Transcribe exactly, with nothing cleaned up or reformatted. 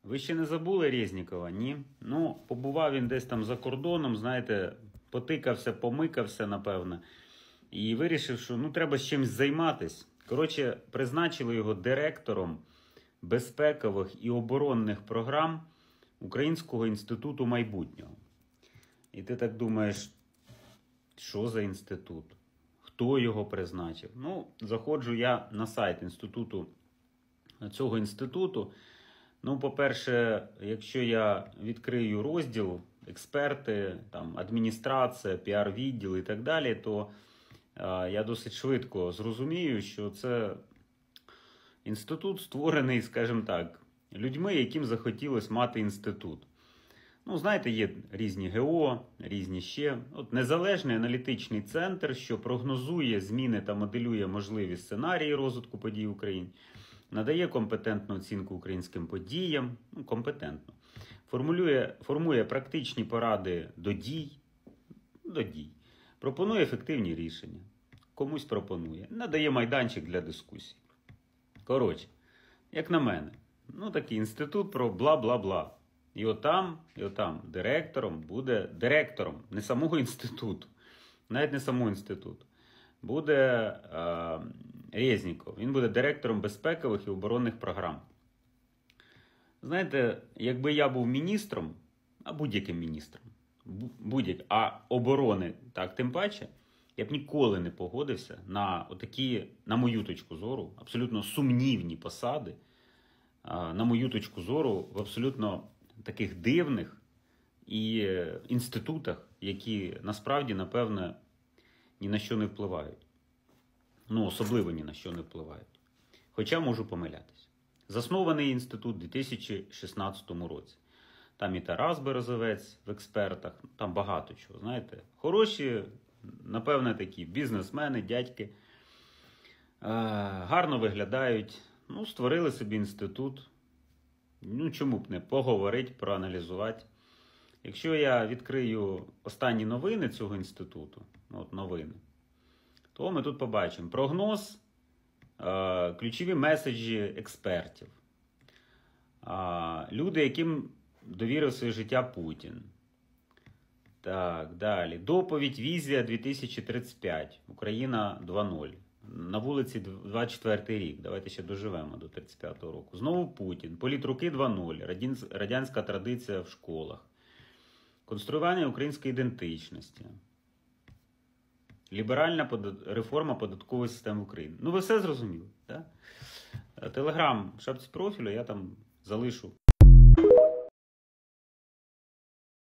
Ви ще не забули Резнікова? Ні? Ну, побував він десь там за кордоном, знаєте, потикався, помикався, напевно. І вирішив, що ну, треба з чимось займатися. Коротше, призначили його директором безпекових і оборонних програм Українського інституту майбутнього. І ти так думаєш, що за інститут? Хто його призначив? Ну, заходжу я на сайт інституту, цього інституту. Ну, по-перше, якщо я відкрию розділ експерти, там, адміністрація, піар-відділ і так далі, то е, я досить швидко зрозумію, що це інститут створений, скажімо так, людьми, яким захотілося мати інститут. Ну, знаєте, є різні ГО, різні ще. От Незалежний аналітичний центр, що прогнозує зміни та моделює можливі сценарії розвитку подій в Україні, надає компетентну оцінку українським подіям, ну, компетентно, формулює, формує практичні поради до дій, до дій, пропонує ефективні рішення, комусь пропонує, надає майданчик для дискусій. Коротше, як на мене, ну такий інститут про бла-бла-бла. І отам, і отам директором буде, директором, не самого інституту, навіть не самого інституту, буде е, Резніков. Він буде директором безпекових і оборонних програм. Знаєте, якби я був міністром, а будь-яким міністром, будь-яким, а оборони, так тим паче, я б ніколи не погодився на отакі, на мою точку зору, абсолютно сумнівні посади, на мою точку зору, в абсолютно таких дивних і інститутах, які насправді, напевне, ні на що не впливають. Ну, особливо ні на що не впливають. Хоча можу помилятися. Заснований інститут у дві тисячі шістнадцятому році. Там і Тарас Березовець в експертах, там багато чого, знаєте. Хороші, напевне, такі бізнесмени, дядьки. Гарно виглядають. Ну, створили собі інститут. Ну, чому б не поговорити, проаналізувати. Якщо я відкрию останні новини цього інституту, от новини, то ми тут побачимо прогноз, е, ключові меседжі експертів, е, люди, яким довірив своє життя Путін. Так, далі. Доповідь «Візія дві тисячі тридцять п'ять. Україна два нуль». На вулиці двадцять четвертий рік. Давайте ще доживемо до тридцять п'ятого року. Знову Путін. Політруки два нуль. Радянська традиція в школах. Конструювання української ідентичності. Ліберальна реформа податкової системи України. Ну, ви все зрозуміли, так? Телеграм в шапці профілю я там залишу.